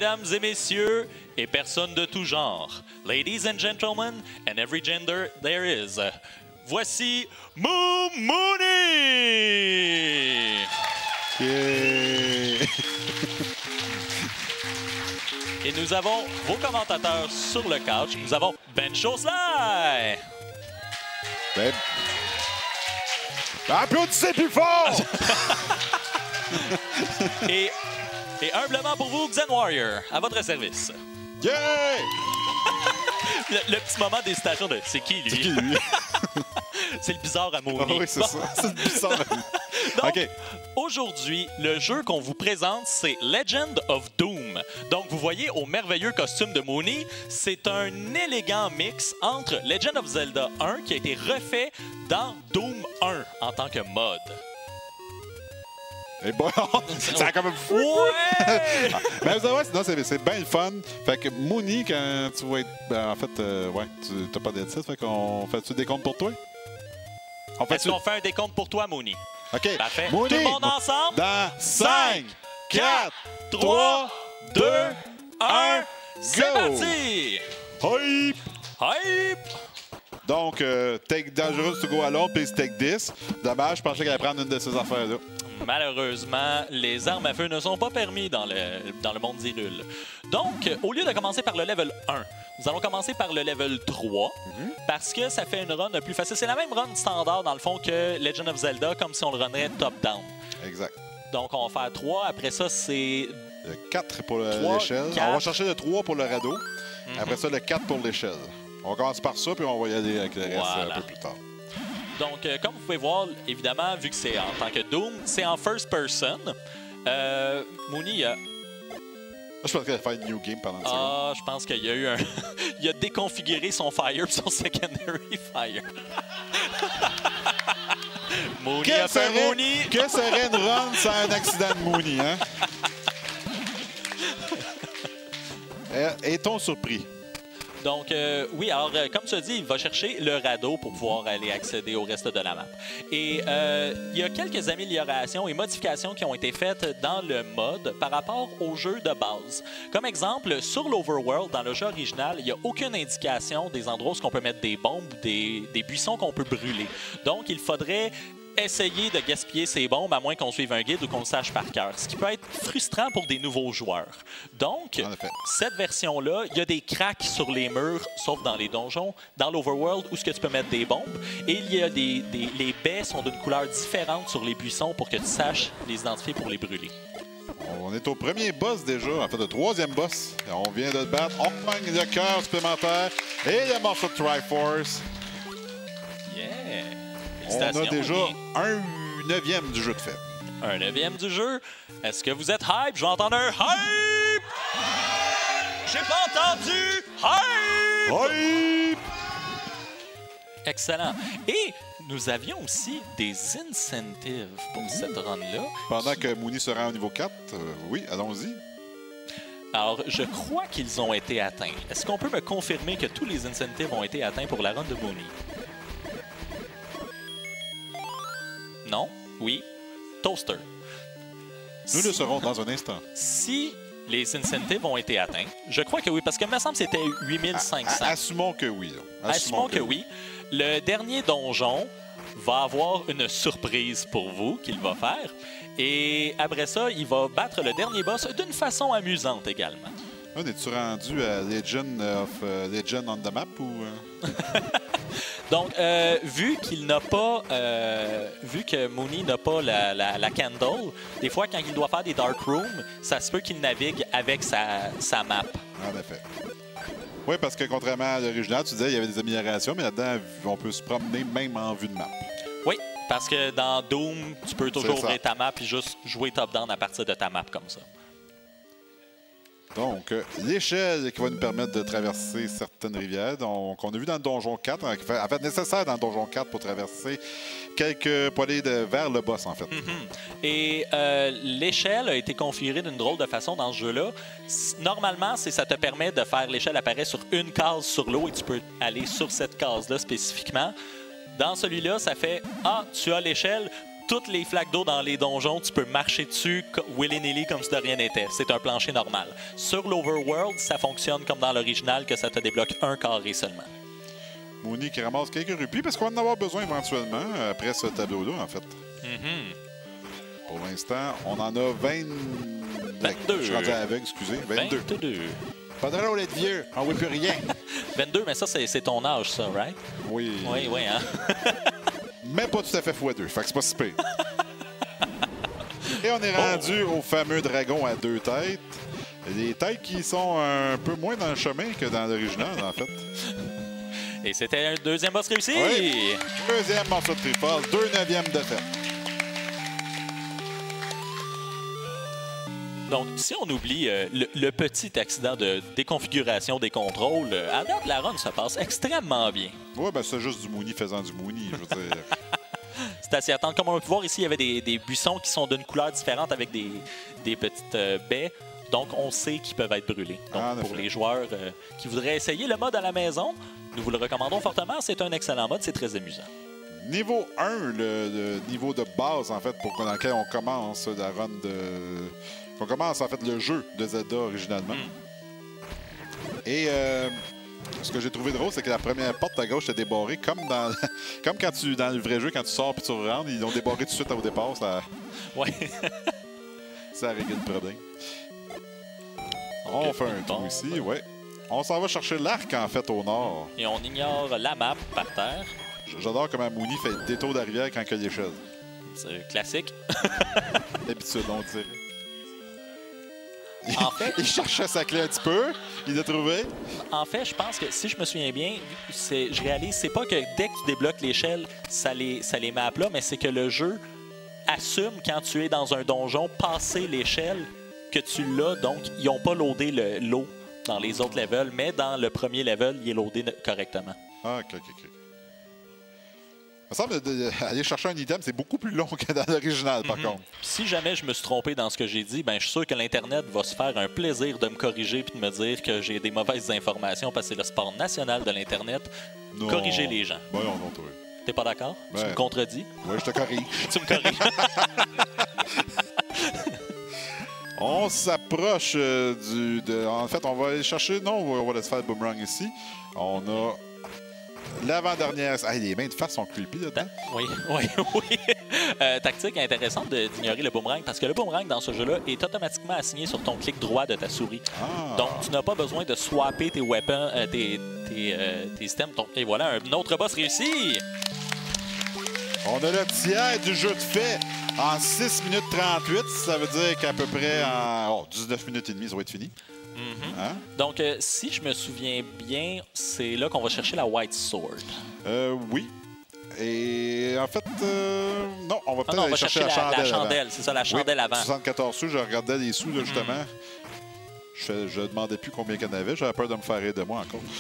Mesdames et messieurs, et personnes de tout genre, ladies and gentlemen, and every gender there is, voici Mooney! Yeah. Et nous avons vos commentateurs sur le couch. Nous avons Ben Chausley! Ben... Applaudissez plus fort! et humblement pour vous, Xen Warrior, à votre service. Yeah! Le petit moment d'hésitation de « c'est qui, lui? » C'est qui, lui? C'est le bizarre à Mooney. Ah oui, c'est ça. C'est le bizarre à Mooney. Donc, OK. aujourd'hui, le jeu qu'on vous présente, c'est Legend of Doom. Donc, vous voyez au merveilleux costume de Mooney, c'est un élégant mix entre Legend of Zelda 1 qui a été refait dans Doom 1 en tant que mode. Et bon, ça a quand même fou. Ouais! Mais vous savez, sinon, c'est bien le fun. Fait que Mooney, quand tu vas être. Ben, en fait, ouais, tu n'as pas d'headset. Fait qu'on fait-tu des comptes pour toi? Est-ce qu'on fait un décompte pour toi, Mooney? OK. Parfait. Mooney, tout le monde ensemble? dans 5, 4, 3, 2, 1, c'est go! parti! Hype! Hype! Donc, take Dangerous to go alone, please take this. Dommage, je pensais qu'elle allait prendre une de ces affaires-là. Malheureusement, les armes à feu ne sont pas permis dans le monde d'Hyrule. Donc, au lieu de commencer par le level 1, nous allons commencer par le level 3 parce que ça fait une run plus facile. C'est la même run standard, dans le fond, que Legend of Zelda, comme si on le runnerait top-down. Exact. Donc, on va faire 3. Après ça, c'est... Le 4 pour 3, l'échelle. 4. On va chercher le 3 pour le radeau. Après ça, le 4 pour l'échelle. On commence par ça, puis on va y aller avec le reste Voilà. un peu plus tard. Donc, comme vous pouvez voir, évidemment, vu que c'est en tant que Doom, c'est en first person. Mooney, Je pense qu'elle va faire une new game pendant une seconde. ah, je pense qu'il y a eu un... Il a déconfiguré son fire et son secondary fire. Mooney a fait Mooney. Que serait une run sans un accident de Mooney, hein? Est-on surpris? Donc, oui, alors, comme tu as dit, il va chercher le radeau pour pouvoir aller accéder au reste de la map. Et il y a quelques améliorations et modifications qui ont été faites dans le mode par rapport au jeu de base. Comme exemple, sur l'Overworld, dans le jeu original, il n'y a aucune indication des endroits où on peut mettre des bombes ou des buissons qu'on peut brûler. Donc, il faudrait essayer de gaspiller ces bombes à moins qu'on suive un guide ou qu'on le sache par cœur, ce qui peut être frustrant pour des nouveaux joueurs. Donc, cette version-là, il y a des cracks sur les murs, sauf dans les donjons, dans l'Overworld où ce que tu peux mettre des bombes, et il y a les baies sont d'une couleur différente sur les buissons pour que tu saches les identifier pour les brûler. On est au premier boss déjà, en fait le troisième boss. On vient de le battre, on gagne le cœur supplémentaire et le morceau de Triforce. Yeah! On a déjà un 9e du jeu de fait. Un 9e du jeu. Est-ce que vous êtes hype? Je vais entendre un hype! J'ai pas entendu hype! Hype! Excellent. Et nous avions aussi des incentives pour cette run-là. Pendant que Mooney sera au niveau 4, oui, allons-y. Alors, je crois qu'ils ont été atteints. Est-ce qu'on peut me confirmer que tous les incentives ont été atteints pour la run de Mooney? Non? Oui? Toaster. Nous le saurons dans un instant. Si les incentives ont été atteints, je crois que oui, parce que il me semble que c'était 8500. Assumons que oui. Assumons que oui. Le dernier donjon va avoir une surprise pour vous qu'il va faire. Et après ça, il va battre le dernier boss d'une façon amusante également. Es-tu rendu à Legend on the Map ou... Donc, vu qu'il n'a pas... vu que Mooney n'a pas la candle, des fois, quand il doit faire des dark rooms, ça se peut qu'il navigue avec sa map. En effet. Oui, parce que contrairement à l'original, tu disais qu'il y avait des améliorations, mais là-dedans, on peut se promener même en vue de map. Oui, parce que dans Doom, tu peux toujours ouvrir ta map et juste jouer top-down à partir de ta map comme ça. Donc, l'échelle qui va nous permettre de traverser certaines rivières. Donc, on a vu dans le donjon 4, en fait, nécessaire dans le donjon 4 pour traverser quelques poilées vers le boss, en fait. Et l'échelle a été configurée d'une drôle de façon dans ce jeu-là. Normalement, ça te permet de faire l'échelle apparaître sur une case sur l'eau et tu peux aller sur cette case-là spécifiquement. Dans celui-là, ça fait « Ah, tu as l'échelle, toutes les flaques d'eau dans les donjons, tu peux marcher dessus willy-nilly comme si de rien n'était. C'est un plancher normal. Sur l'Overworld, ça fonctionne comme dans l'original, que ça te débloque un carré seulement. Mooney qui ramasse quelques rupies parce qu'on va en avoir besoin éventuellement après ce tableau-là, en fait. Pour l'instant, on en a 22. Je suis rendu aveugle, excusez. 22. Pas drôle d'être vieux, on ne voit plus rien. 22, mais ça, c'est ton âge, ça, right? Oui. Oui, hein? Mais pas tout à fait x2, fait que c'est pas si pire. Et on est rendu au fameux dragon à 2 têtes. Des têtes qui sont un peu moins dans le chemin que dans l'original, en fait. Et c'était un deuxième boss réussi! Oui. Deuxième morceau de Triforce, 2/9 de fait. Donc, si on oublie le petit accident de déconfiguration des contrôles, à date, la run se passe extrêmement bien. Oui, ben c'est juste du Mooney faisant du Mooney, je veux dire. C'est assez attendre. Comme on peut voir ici, il y avait des buissons qui sont d'une couleur différente avec des petites baies. Donc, on sait qu'ils peuvent être brûlés. Donc, pour les joueurs qui voudraient essayer le mode à la maison, nous vous le recommandons fortement. C'est un excellent mode, c'est très amusant. Niveau 1, le niveau de base, en fait, dans lequel on commence la run de... On commence, en fait, le jeu de Zelda originalement. Et ce que j'ai trouvé drôle, c'est que la première porte à gauche est débarrée, comme dans le vrai jeu, quand tu sors puis tu rentres, ils l'ont débarré tout de suite au départ. Ça... Ouais. Ça règle le problème. On fait un trou ici, ouais. On s'en va chercher l'arc, en fait, au nord. Et on ignore la map par terre. J'adore comment Mooney fait le détour d'arrière quand il y a l'échelle. C'est classique. D'habitude, on dirait. En fait, il cherchait sa clé un petit peu. Il l'a trouvé. En fait, je pense que si je me souviens bien, je réalise, c'est pas que dès que tu débloques l'échelle, ça les met à plat, mais c'est que le jeu assume quand tu es dans un donjon, passer l'échelle, que tu l'as. Donc, ils n'ont pas loadé l'eau dans les autres levels, mais dans le premier level, il est loadé correctement. Ah, OK. Il me semble d'aller chercher un item, c'est beaucoup plus long que dans l'original, par contre. Si jamais je me suis trompé dans ce que j'ai dit, ben, je suis sûr que l'Internet va se faire un plaisir de me corriger et de me dire que j'ai des mauvaises informations parce que c'est le sport national de l'Internet. Corriger les gens. Ben non, toi. T'es pas d'accord? Tu me contredis? Oui, je te corrige. Tu me corriges? On s'approche En fait, on va aller chercher... Non, on va laisser faire le boomerang ici. On a... L'avant-dernière... Ah, les mains de face sont creepy là-dedans. Oui. Tactique intéressante d'ignorer le boomerang parce que le boomerang dans ce jeu-là est automatiquement assigné sur ton clic droit de ta souris. Donc, tu n'as pas besoin de swapper tes weapons, tes items. Et voilà, un autre boss réussi! On a le tiers du jeu de fait en 6 minutes 38. Ça veut dire qu'à peu près en 19 minutes et demie, ça va être fini. Hein? Donc, si je me souviens bien, c'est là qu'on va chercher la White Sword. Oui. Et en fait, non, on va peut-être aller chercher la chandelle. C'est ça, la chandelle avant. 74 sous, je regardais les sous, là, justement. Je demandais plus combien qu'il y en avait. J'avais peur de me faire rire de moi encore.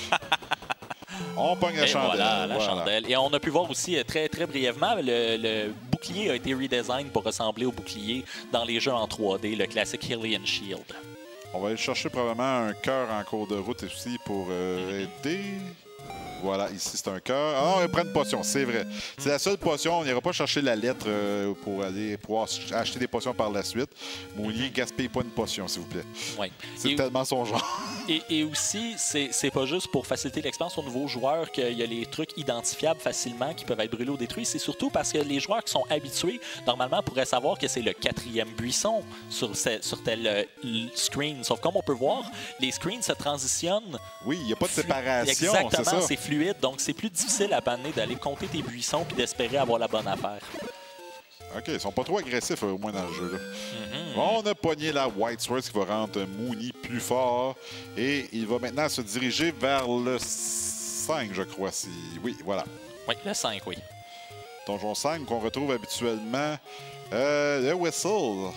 On pogne la chandelle. Voilà, la chandelle. Et on a pu voir aussi très, très brièvement, le bouclier a été redesign pour ressembler au bouclier dans les jeux en 3D, le classique Hylian Shield. On va aller chercher probablement un cœur en cours de route aussi pour aider. Voilà, ici c'est un cœur. Ah non, on prend une potion, c'est vrai. C'est la seule potion. On n'ira pas chercher la lettre pour aller pouvoir acheter des potions par la suite. Mooney, gaspille pas une potion, s'il vous plaît. Oui. C'est tellement son genre. Et aussi, c'est pas juste pour faciliter l'expérience aux nouveaux joueurs qu'il y a les trucs identifiables facilement qui peuvent être brûlés ou détruits. C'est surtout parce que les joueurs qui sont habitués, normalement, pourraient savoir que c'est le 4e buisson sur tel screen. Sauf comme on peut voir, les screens se transitionnent. Oui, il n'y a pas de séparation. Exactement, c'est fluide. Donc, c'est plus difficile à panner d'aller compter tes buissons puis d'espérer avoir la bonne affaire. OK, ils sont pas trop agressifs, au moins, dans le jeu. Là. On a pogné la White Sword qui va rendre Mooney plus fort. Et il va maintenant se diriger vers le 5, je crois. Oui, voilà. Oui, le 5, oui. Donjon 5 qu'on retrouve habituellement. Le whistle.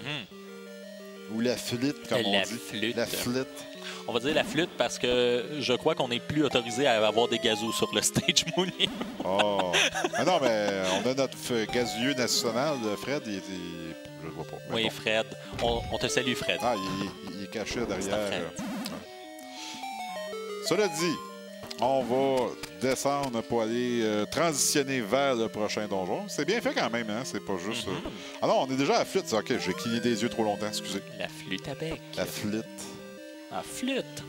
Ou la flûte, comme on dit. La flûte. On va dire la flûte parce que je crois qu'on n'est plus autorisé à avoir des gazous sur le stage Mooney. Oh! Mais non, mais on a notre gazouilleux national, Fred. Je le vois pas. Oui, bon. Fred. On te salue, Fred. Ah, il est caché derrière. Cela dit, on va descendre pour aller transitionner vers le prochain donjon. C'est bien fait quand même, hein? C'est pas juste... Ah non, on est déjà à la flûte. OK, j'ai cligné des yeux trop longtemps, excusez. La flûte à bec. La flûte. La flûte.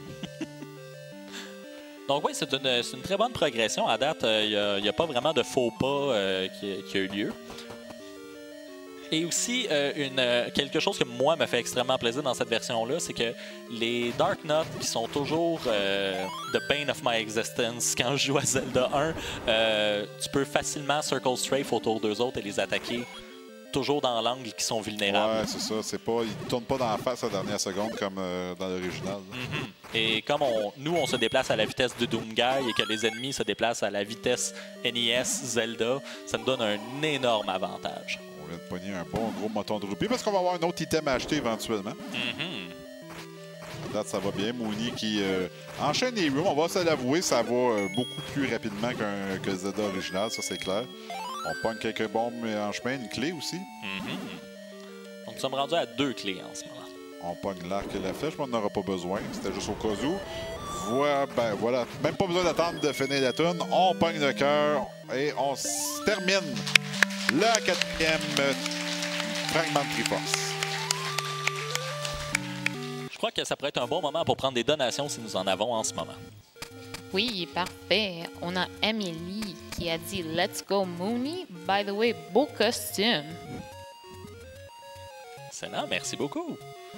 Donc oui, c'est une très bonne progression. À date, il n'y a pas vraiment de faux pas qui a eu lieu. Et aussi, quelque chose que moi me fait extrêmement plaisir dans cette version-là, c'est que les Dark Notes, qui sont toujours the bane of my existence quand je joue à Zelda 1, tu peux facilement circle strafe autour d'eux autres et les attaquer toujours dans l'angle qui sont vulnérables. Ouais, c'est ça. Ils ne tournent pas dans la face à la dernière seconde comme dans l'original. Et comme on se déplace à la vitesse de Doomguy et que les ennemis se déplacent à la vitesse NES Zelda, ça me donne un énorme avantage. On vient de pogner un bon gros moton de roupie parce qu'on va avoir un autre item à acheter éventuellement. À date, ça va bien. Mooney qui enchaîne les rooms. On va se l'avouer, ça va beaucoup plus rapidement que le Zelda original, ça c'est clair. On pogne quelques bombes en chemin, une clé aussi. Donc nous sommes rendus à 2 clés en ce moment. On pogne l'arc et la flèche, mais on n'en aura pas besoin. C'était juste au cas où. Voilà. Même pas besoin d'attendre de finir la tourne. On pogne le cœur et on termine le 4e fragment de Triforce. Je crois que ça pourrait être un bon moment pour prendre des donations si nous en avons en ce moment. Oui, parfait. On a Emily qui a dit « Let's go, Mooney. By the way, beau costume. » Excellent, merci beaucoup.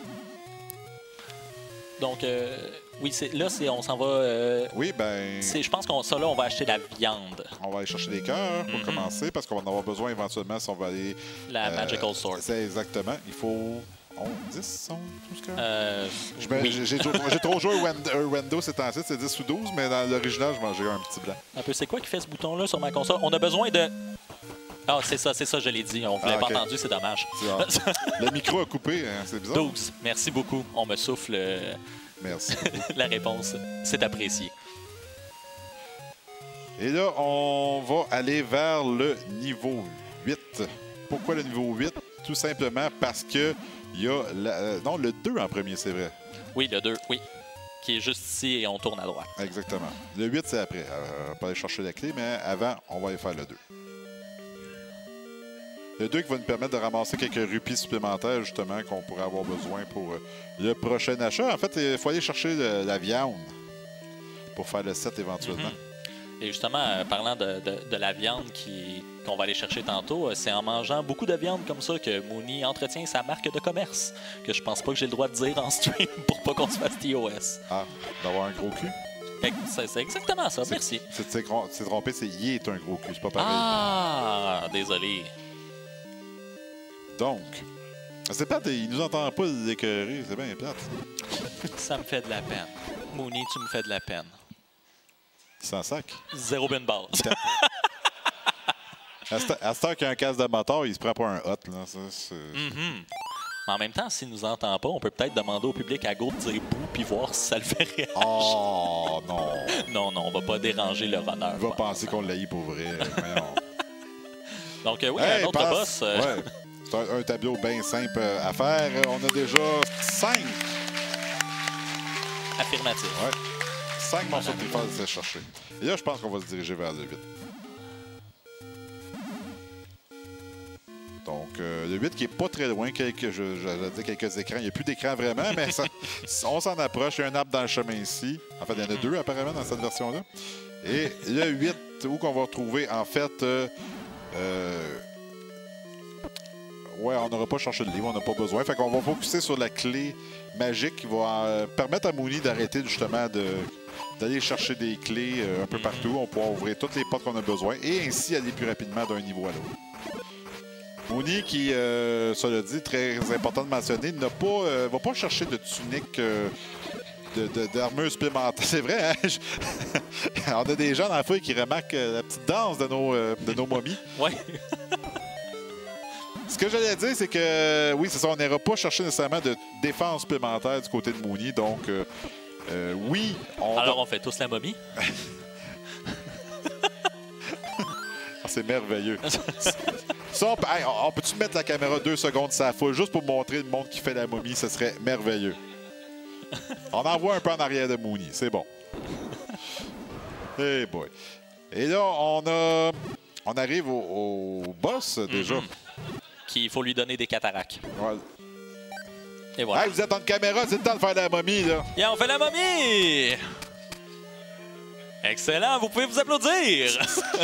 Donc, oui, on s'en va... Oui, ben... Je pense là, on va acheter la viande. On va aller chercher des cœurs pour commencer, parce qu'on va en avoir besoin éventuellement si on va aller... La Magical Sword. C'est exactement. Il faut... 10, 12 cœurs? Oui. J'ai trop joué au Wendo ces temps-ci, c'est 10 ou 12, mais dans l'original, je mangeais un petit blanc. Un peu, c'est quoi qui fait ce bouton-là sur ma console? On a besoin de... Ah, c'est ça, je l'ai dit. On ne l'avait pas entendu, c'est dommage. Le micro a coupé, hein, c'est bizarre. 12. Merci beaucoup. On me souffle Merci. la réponse. C'est apprécié. Et là, on va aller vers le niveau 8. Pourquoi le niveau 8? Tout simplement parce que il y a le 2 en premier, c'est vrai. Oui, le 2, oui. Qui est juste ici et on tourne à droite. Exactement. Le 8, c'est après. On va aller chercher la clé, mais avant, on va aller faire le 2. Le 2 qui va nous permettre de ramasser quelques rupies supplémentaires, justement, qu'on pourrait avoir besoin pour le prochain achat. En fait, il faut aller chercher la viande pour faire le 7 éventuellement. Et justement, parlant de la viande qu'on va aller chercher tantôt, c'est en mangeant beaucoup de viande comme ça que Mooney entretient sa marque de commerce, que je pense pas que j'ai le droit de dire en stream pour pas qu'on se fasse TOS. Ah, d'avoir un gros cul? C'est exactement ça, merci. C'est trompé, c'est « il est un gros cul », c'est pas pareil. Ah, désolé. Donc, c'est plate, il nous entend pas l'écœurer, c'est bien plate. Ça me fait de la peine. Mooney, tu me fais de la peine. Sans sac. 0 bin ball. À cette heure qu'il y a un casque de moteur, il se prend pas un hot. Là. En même temps, s'il nous entend pas, on peut peut-être demander au public à go de dire bouh puis voir si ça le fait réagir. Oh non! Non, on va pas déranger le runner. Il va penser qu'on l'a eu pour vrai. Donc oui, un autre boss. Ouais. C'est un tableau bien simple à faire. On a déjà 5. Affirmatif. Ouais. 5 morceaux de Triforce à chercher. Et là, je pense qu'on va se diriger vers le 8. Donc, le 8 qui est pas très loin, j'allais dire quelques écrans. Il n'y a plus d'écran vraiment, mais on s'en approche. Il y a un arbre dans le chemin ici. En fait, il y en a 2 apparemment dans cette version-là. Et le 8, où qu'on va retrouver, en fait... ouais, on n'aura pas cherché le livre, on n'a pas besoin. Fait qu'on va focuser sur la clé magique qui va permettre à Mooney d'arrêter justement d'aller chercher des clés un peu partout. On pourra ouvrir toutes les portes qu'on a besoin et ainsi aller plus rapidement d'un niveau à l'autre. Mooney qui, cela dit, très important de mentionner, va pas chercher de tunique d'armure supplémentaire. C'est vrai, hein? On a des gens dans la fouille qui remarquent la petite danse de nos momies. Oui. Ce que j'allais dire, c'est que, oui, c'est ça, on n'ira pas chercher nécessairement de défense supplémentaire du côté de Mooney. Donc, oui. Alors, on fait tous la momie? C'est merveilleux. Ça, on peut-tu mettre la caméra 2 secondes sur la foule juste pour montrer le monde qui fait la momie? Ce serait merveilleux. On en voit un peu en arrière de Mooney. C'est bon. Hey boy. Et là, on arrive au boss, déjà. Qu'il faut lui donner des cataractes. Ouais. Et voilà. Hey, vous êtes en caméra, c'est le temps de faire la momie, là. Yeah, on fait la momie! Excellent, vous pouvez vous applaudir!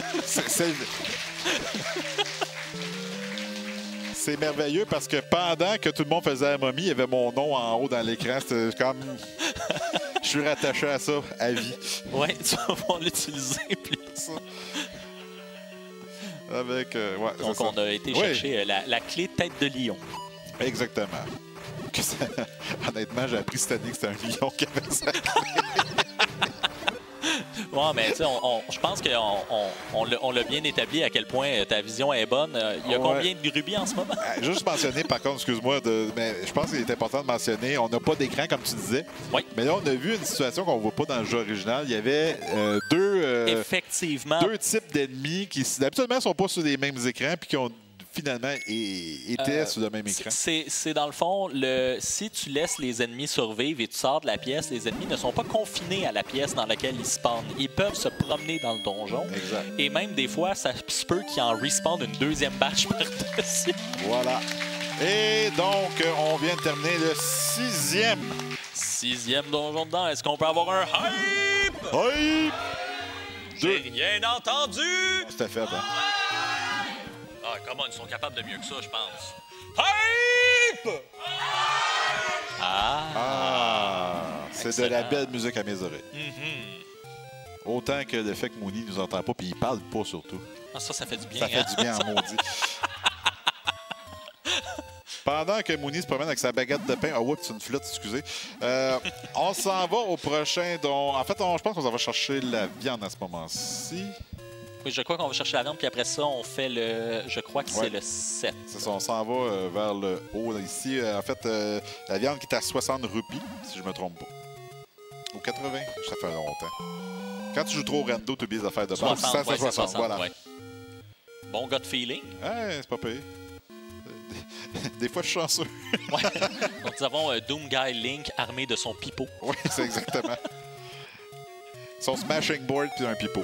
C'est merveilleux parce que pendant que tout le monde faisait la momie, il y avait mon nom en haut dans l'écran. C'était comme... Je suis rattaché à ça, à vie. Ouais, tu vas pouvoir l'utiliser plus. Avec... ouais, donc, on a été chercher la clé tête de lion. Exactement. Honnêtement, j'ai appris cette année que c'était un lion qui avait ça. Ouais, mais tu sais, je pense qu'on l'a bien établi à quel point ta vision est bonne. Il y a combien de rubis en ce moment? Juste mentionner, par contre, excuse-moi, mais je pense qu'il est important de mentionner, on n'a pas d'écran, comme tu disais. Oui. Mais là, on a vu une situation qu'on ne voit pas dans le jeu original. Il y avait Effectivement. deux types d'ennemis qui, d'habitude, ne sont pas sur les mêmes écrans puis qui ont finalement étaient sur le même écran. C'est dans le fond, si tu laisses les ennemis survivre et tu sors de la pièce, les ennemis ne sont pas confinés à la pièce dans laquelle ils spawnent. Ils peuvent se promener dans le donjon. Exact. Et même des fois, ça se peut qu'ils en respawnent une deuxième batch par-dessus. Voilà. Et donc, on vient de terminer le 6e. 6e donjon dedans. Est-ce qu'on peut avoir un hype? Hype! J'ai rien entendu! C'était faible, hein? Ah, comment ils sont capables de mieux que ça, je pense. Hype! C'est de la belle musique à mes oreilles. Autant que le fait que Mooney nous entend pas, puis il parle pas surtout. Ah, ça fait du bien. Ça fait du bien en maudit. Pendant que Mooney se promène avec sa baguette de pain, c'est une flotte, excusez. On s'en va au prochain don. En fait, je pense qu'on s'en va chercher la viande à ce moment-ci. Oui, je crois qu'on va chercher la viande, puis après ça, on fait je crois que c'est le 7. C'est ça, on s'en va vers le haut. Ici, en fait, la viande qui est à 60 roupies, si je me trompe pas. Ou 80, ça fait longtemps. Quand tu joues trop au rando, tu oublies les affaires de base. 60, voilà. Ouais. Bon gut feeling. Ouais, c'est pas payé. Des fois, je suis chanceux. Ouais. Donc, nous avons Doom Guy Link armé de son pipeau. Oui, c'est exactement. Son smashing board puis un pipeau.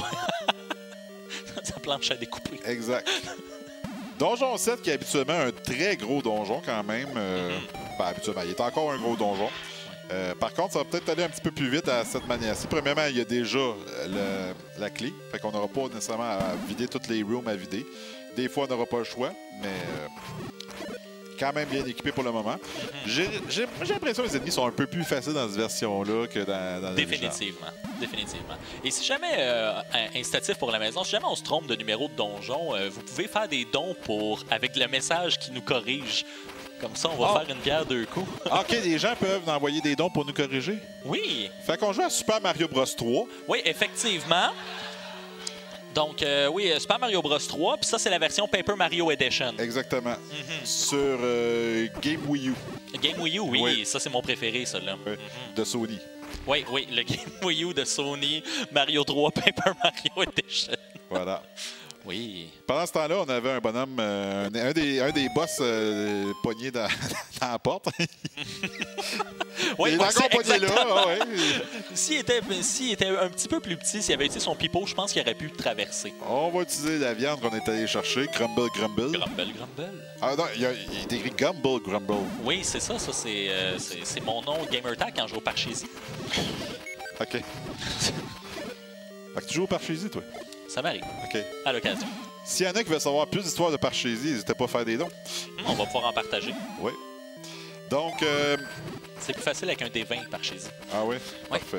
Sa planche à découper. Exact. Donjon 7, qui est habituellement un très gros donjon quand même. Habituellement, il est encore un gros donjon. Par contre, ça va peut-être aller un petit peu plus vite à cette manière-ci. Premièrement, il y a déjà la clé. Fait qu'on n'aura pas nécessairement à vider toutes les rooms à vider. Des fois, on n'aura pas le choix, mais quand même bien équipé pour le moment. J'ai l'impression que les ennemis sont un peu plus faciles dans cette version-là que dans Définitivement. Définitivement. Et si jamais, incitatif pour la maison, si jamais on se trompe de numéro de donjon, vous pouvez faire des dons avec le message qui nous corrige. Comme ça, on va faire une pierre deux coups. OK, les gens peuvent envoyer des dons pour nous corriger? Oui. Fait qu'on joue à Super Mario Bros 3. Oui, effectivement. Donc, oui, Super Mario Bros 3, puis ça, c'est la version Paper Mario Edition. Exactement. Sur Game Wii U. Game Wii U, oui. Ça, c'est mon préféré, celui-là. De Sony. Oui, le Game Wii U de Sony, Mario 3, Paper Mario Edition. Voilà. Oui. Pendant ce temps-là, on avait un bonhomme, un des boss pognés dans la porte. Oui, il est encore pogné là. Ouais. S'il était un petit peu plus petit, s'il avait été son pipeau, je pense qu'il aurait pu traverser. On va utiliser la viande qu'on est allé chercher. Grumble. Grumble. Ah non, il est écrit Grumble. Oui, c'est ça. Ça, c'est mon nom Gamertag quand je joue au Parchésie. OK. Fait que tu joues au Parchésie, toi? Ça m'arrive. OK. À l'occasion. S'il y en a qui veulent savoir plus d'histoires de Parchésie, n'hésitez pas à faire des dons. On va pouvoir en partager. Oui. Donc... c'est plus facile avec un D20 Parchésie. Ah oui? Ouais. Parfait.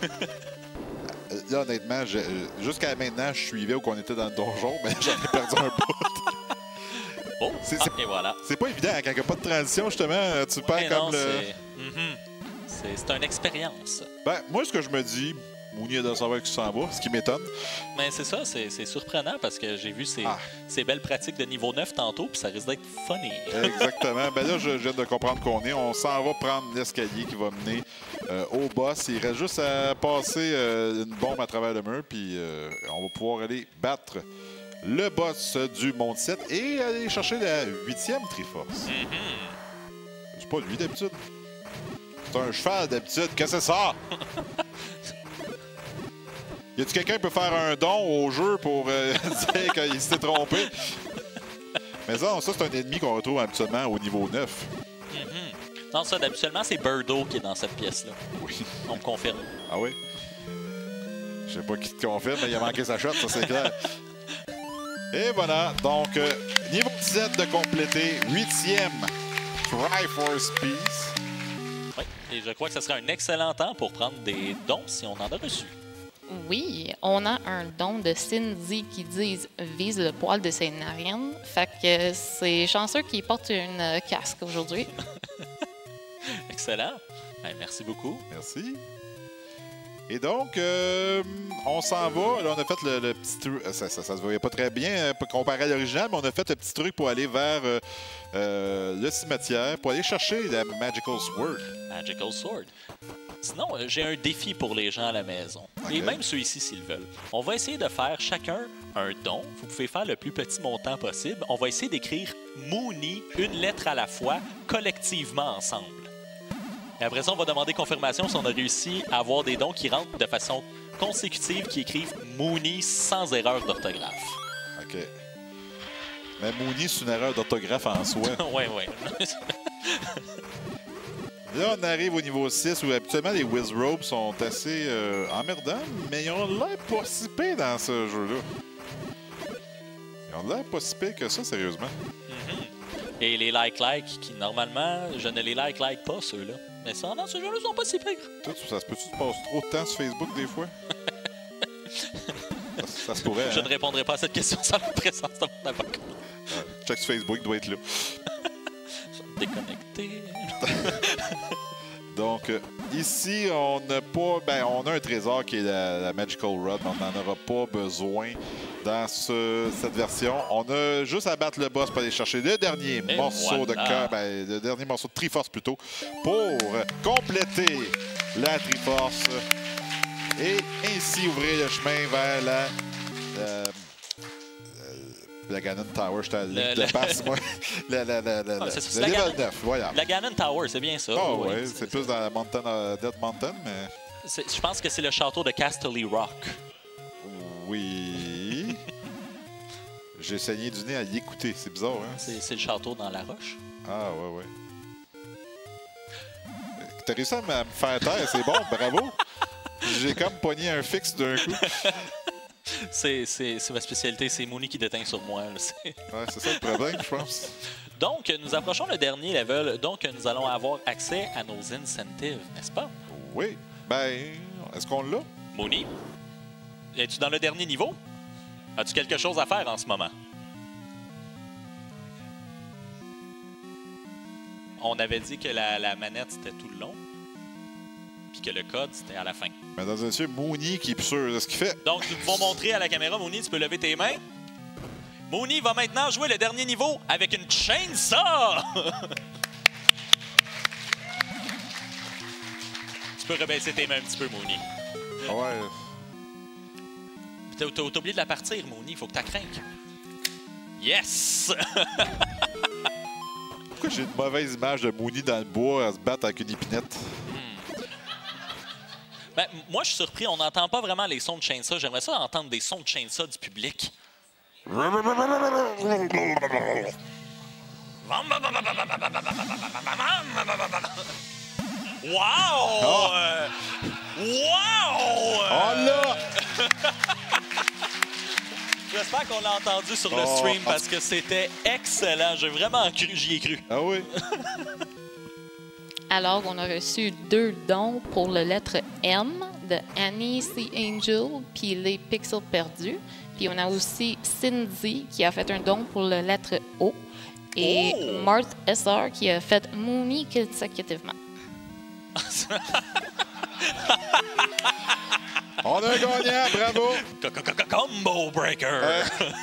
Là, honnêtement, jusqu'à maintenant, je suivais où qu'on était dans le donjon, mais j'en ai perdu un bout. Oh, et voilà. C'est pas évident, quand il n'y a pas de transition, justement, tu perds comme c'est une expérience. Ben, moi, ce que je me dis, Mooney doit savoir qui s'en va, ce qui m'étonne. Mais c'est ça, c'est surprenant parce que j'ai vu ces belles pratiques de niveau 9 tantôt, puis ça risque d'être funny. Exactement. Ben là, je viens de comprendre qu'on est. On s'en va prendre l'escalier qui va mener au boss. Il reste juste à passer une bombe à travers le mur, puis on va pouvoir aller battre le boss du monde 7 et aller chercher la 8e Triforce. C'est pas lui d'habitude. C'est un cheval d'habitude. Qu'est-ce que c'est ça? Y a-tu quelqu'un qui peut faire un don au jeu pour dire qu'il s'est trompé? Mais ça, c'est un ennemi qu'on retrouve habituellement au niveau 9. Non, ça, habituellement, c'est Birdo qui est dans cette pièce-là. Oui. On me confirme. Ah oui? Je sais pas qui te confirme, mais il a manqué sa shot, ça c'est clair. Et voilà, donc niveau 17 de complété, 8e Triforce Piece. Oui, et je crois que ce serait un excellent temps pour prendre des dons si on en a reçu. Oui, on a un don de Cindy qui dit vise le poil de ses narines. Fait que c'est chanceux qu'il porte une casque aujourd'hui. Excellent. Ben, merci beaucoup. Merci. Et donc, on s'en va. Là, on a fait le petit truc. Ça se voyait pas très bien comparé à l'original, mais on a fait le petit truc pour aller vers le cimetière, pour aller chercher la Magical Sword. Magical Sword. Sinon, j'ai un défi pour les gens à la maison. Okay. Et même ceux ici, s'ils veulent. On va essayer de faire chacun un don. Vous pouvez faire le plus petit montant possible. On va essayer d'écrire Mooney, une lettre à la fois, collectivement ensemble. Et après ça, on va demander confirmation si on a réussi à avoir des dons qui rentrent de façon consécutive, qui écrivent Mooney sans erreur d'orthographe. OK. Mais Mooney, c'est une erreur d'orthographe en soi. Oui. Là, on arrive au niveau 6 où habituellement les Wizrobes sont assez emmerdants, mais ils ont l'air pas si pires dans ce jeu-là. Ils ont l'air pas si pires que ça, sérieusement. Et les like, qui normalement, je ne les like pas, ceux-là. Mais ça, dans ce jeu-là, ils sont pas si pires. Toi, ça se peut-tu que tu passes trop de temps sur Facebook des fois? ça se pourrait, Je hein? ne répondrai pas à cette question sans la présence de mon avocat. Check sur Facebook, il doit être là. Déconnecté. Donc, ici, on n'a pas... Ben, on a un trésor qui est la Magical Rod, mais on n'en aura pas besoin dans cette version. On a juste à battre le boss pour aller chercher le dernier morceau de cœur, ben, le dernier morceau de Triforce plutôt, pour compléter la Triforce et ainsi ouvrir le chemin vers la Ganon Tower. Je te le passe, moi. le level 9, voilà. La Ganon Tower, c'est bien ça. Oh, oui, c'est plus dans la Dead Mountain, mais... Je pense que c'est le château de Casterly Rock. Oui. J'ai saigné du nez à l'écouter. C'est bizarre, hein? C'est le château dans la roche. Ah, ouais. T'as réussi à me faire taire, c'est bon, bravo. J'ai comme pogné un fixe d'un coup. C'est ma spécialité, c'est Mooney qui déteint sur moi. Ouais, c'est ça le problème, je pense. Donc, nous approchons le dernier level, donc nous allons avoir accès à nos incentives, n'est-ce pas? Oui. Ben, est-ce qu'on l'a? Mooney, es-tu dans le dernier niveau? As-tu quelque chose à faire en ce moment? On avait dit que la manette, c'était tout le long, puis que le code, c'était à la fin. Mesdames et messieurs, Mooney qui est plus sûr de ce qu'il fait. Donc, nous pouvons montrer à la caméra, Mooney, tu peux lever tes mains. Mooney va maintenant jouer le dernier niveau avec une chainsaw! Tu peux rebaisser tes mains un petit peu, Mooney. Ouais. T'as oublié de la partir, Mooney. Faut que t'as craignes. Yes! Pourquoi j'ai une mauvaise image de Mooney dans le bois à se battre avec une épinette? Ben, moi, je suis surpris. On n'entend pas vraiment les sons de chainsaw. J'aimerais ça entendre des sons de chainsaw du public. Wow! Oh. Wow! Oh là! J'espère qu'on l'a entendu sur le stream parce que c'était excellent. J'ai vraiment cru, j'y ai cru. Ah oui? Alors, on a reçu 2 dons pour la lettre M de Annie C. Angel puis les Pixels perdus. Puis on a aussi Cindy qui a fait un don pour la lettre O et Marthe SR qui a fait Mooney consécutivement. On a un gagnant, bravo! Combo breaker!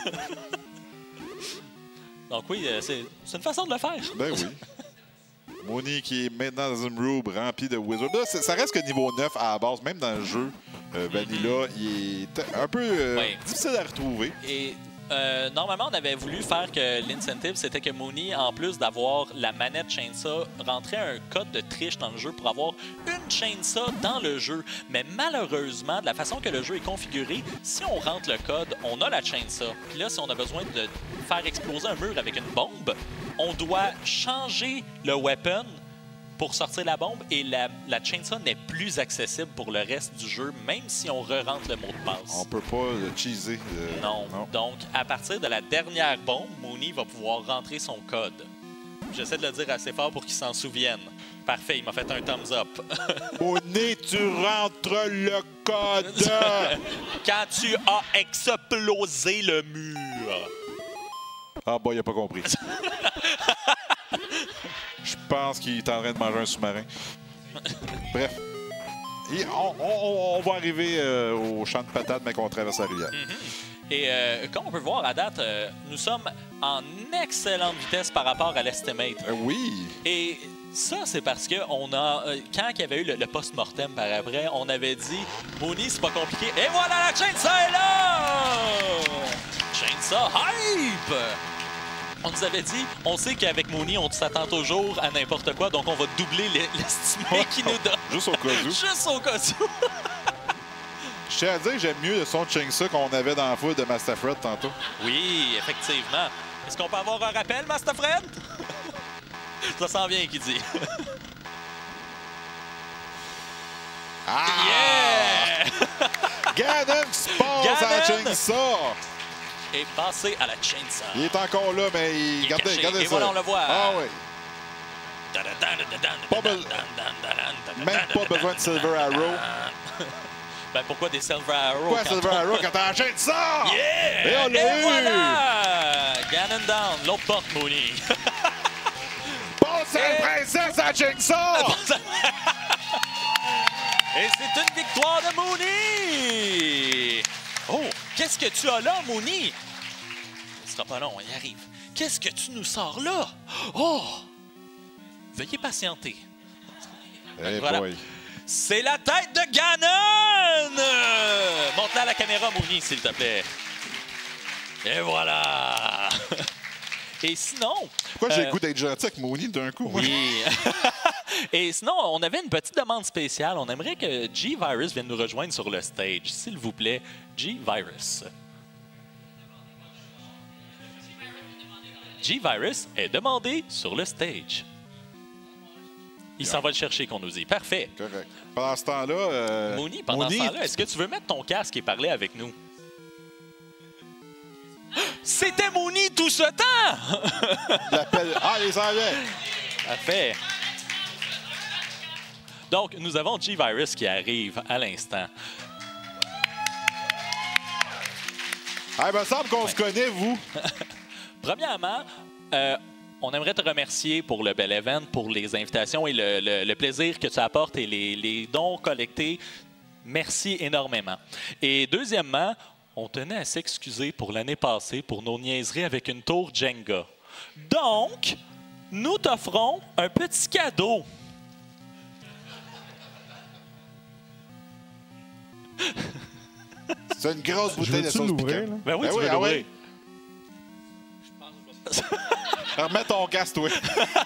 Donc oui, c'est une façon de le faire. Ben oui. Mooney qui est maintenant dans une robe remplie de wizards. Là, ça reste que niveau 9 à la base, même dans le jeu Vanilla, il est un peu difficile à retrouver. Et Normalement, on avait voulu faire que l'incentive, c'était que Mooney, en plus d'avoir la manette Chainsaw, rentrait un code de triche dans le jeu pour avoir une Chainsaw dans le jeu. Mais malheureusement, de la façon que le jeu est configuré, si on rentre le code, on a la Chainsaw. Puis là, si on a besoin de faire exploser un mur avec une bombe, on doit changer le weapon pour sortir la bombe et la Chainsaw n'est plus accessible pour le reste du jeu, même si on re-rentre le mot de passe. On peut pas le cheeser. Non. Donc, à partir de la dernière bombe, Mooney va pouvoir rentrer son code. J'essaie de le dire assez fort pour qu'il s'en souvienne. Parfait, il m'a fait un thumbs up. Mooney, tu rentres le code! Quand tu as explosé le mur. Ah, bah, il a pas compris. Je pense qu'il est en train de manger un sous-marin. Bref. Et on va arriver au champ de patates, mais qu'on traverse la rivière. Et comme on peut voir à date, nous sommes en excellente vitesse par rapport à l'estimate. Oui. Et ça, c'est parce que on a, quand il y avait eu le post-mortem par après, on avait dit « Mooney, c'est pas compliqué. » Et voilà, la Chainsaw est là! Chainsaw hype! On nous avait dit, on sait qu'avec Mooney, on s'attend toujours à n'importe quoi, donc on va doubler l'estimé qu'il nous donne. Juste au cas où. Juste au cas où. Je tiens à dire que j'aime mieux le son de Chainsaw qu'on avait dans la foule de Master Fred tantôt. Oui, effectivement. Est-ce qu'on peut avoir un rappel, Master Fred? Ça s'en vient, qui dit. Ah! Yeah! Ganon se passe à la Chainsaw! Et passé à la Chainsaw. Il est encore là, mais il... Regardez Et ça. voilà, on le voit. Ah oui. Même pas besoin de Silver Arrow. Ben pourquoi des Silver Arrow? Pourquoi Silver Arrow quand t'as la Chainsaw? Yeah! Et on l'a eu! Voilà! Ganon down, l'autre porte, Mooney. Passe à la princesse à la Chainsaw! Et c'est une victoire de Mooney! Oh, qu'est-ce que tu as là, Mooney? Ce sera pas long, on y arrive. Qu'est-ce que tu nous sors là? Oh! Veuillez patienter. Hey Voilà. boy. C'est la tête de Ganon! Montre-la à la caméra, Mooney, s'il te plaît. Et voilà! Et sinon... Pourquoi j'ai le goût d'être gentil avec Mooney d'un coup? Oui. Et sinon, on avait une petite demande spéciale. On aimerait que G-Virus vienne nous rejoindre sur le stage. S'il vous plaît, G-Virus. G-Virus est demandé sur le stage. Il s'en va le chercher, qu'on nous dit. Parfait. Correct. Pendant ce temps-là... Mooney, pendant ce temps-là, est-ce que tu veux mettre ton casque et parler avec nous? C'était Mooney tout ce temps! L'appel... Ah, il s'en vient! Parfait. Donc, nous avons G-Virus qui arrive à l'instant. Ah, il me semble qu'on se connaît, vous. Premièrement, on aimerait te remercier pour le bel event, pour les invitations et le plaisir que tu apportes et les dons collectés. Merci énormément. Et deuxièmement, on tenait à s'excuser pour l'année passée pour nos niaiseries avec une tour Jenga. Donc, nous t'offrons un petit cadeau. C'est une grosse bouteille de sauce piquante. Ben oui, Ben tu oui, veux ah l'ouvrir. Remets ton casque, toi.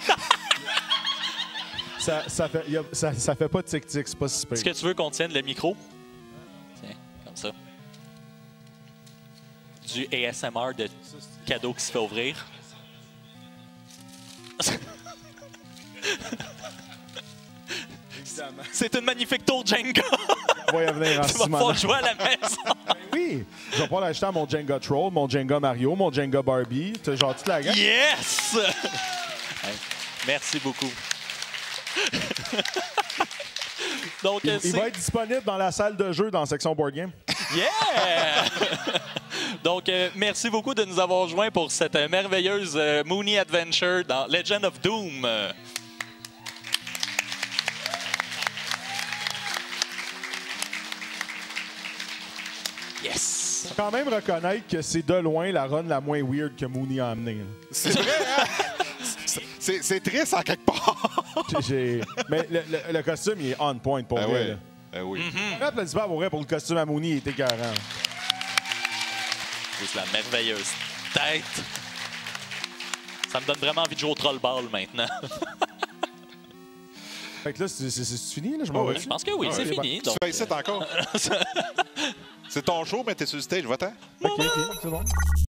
Ça fait pas tic-tic, c'est pas si pire. Est-ce que tu veux qu'on tienne le micro? Tiens, comme ça. Du ASMR de cadeau qui se fait ouvrir. C'est une magnifique tour Jenga. On va y venir en Tu vas pouvoir jouer à la maison. Oui, je vais pouvoir l'acheter à mon Jenga Troll, mon Jenga Mario, mon Jenga Barbie, genre toute la gamme. Yes! Hey, merci beaucoup. Donc, Il va être disponible dans la salle de jeu dans la section Board Game. Yeah! Donc, merci beaucoup de nous avoir joints pour cette merveilleuse Mooney Adventure dans Legend of Doom. Yes! Faut quand même reconnaître que c'est de loin la run la moins weird que Mooney a amenée. C'est vrai, hein? C'est triste en quelque part. Mais le costume, il est on point pour vrai. Oui. Applaudissements pour vrai pour le costume à Mooney, il était carré. Juste la merveilleuse tête. Ça me donne vraiment envie de jouer au troll ball maintenant. Fait que là, c'est fini, là? Je m'en vais. Je pense que oui, c'est fini. Tu fais ici encore? C'est ton show, mais t'es sur le stage, va-t'en. OK, c'est bon.